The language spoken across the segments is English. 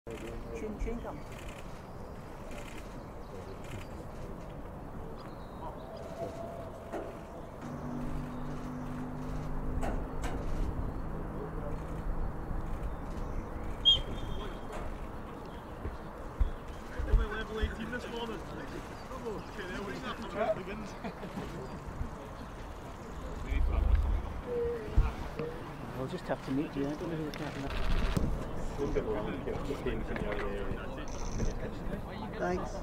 Chin come. Only level 18 this morning. Okay, there we go. Begins. We'll just have to meet you. I don't know who we're talking about. Thanks.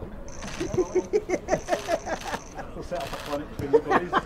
We'll set up a clinic between the boys.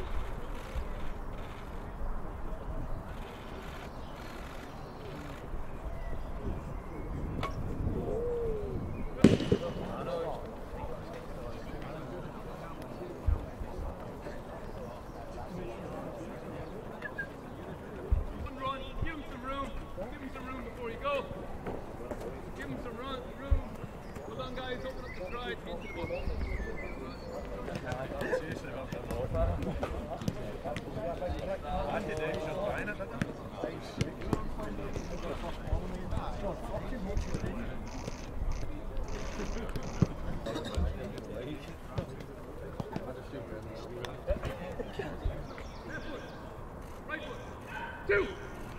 Two.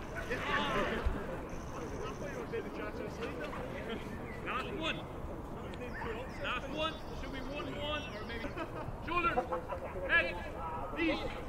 Last one. Last one. Should be 1-1 or maybe shoulder, head, knees.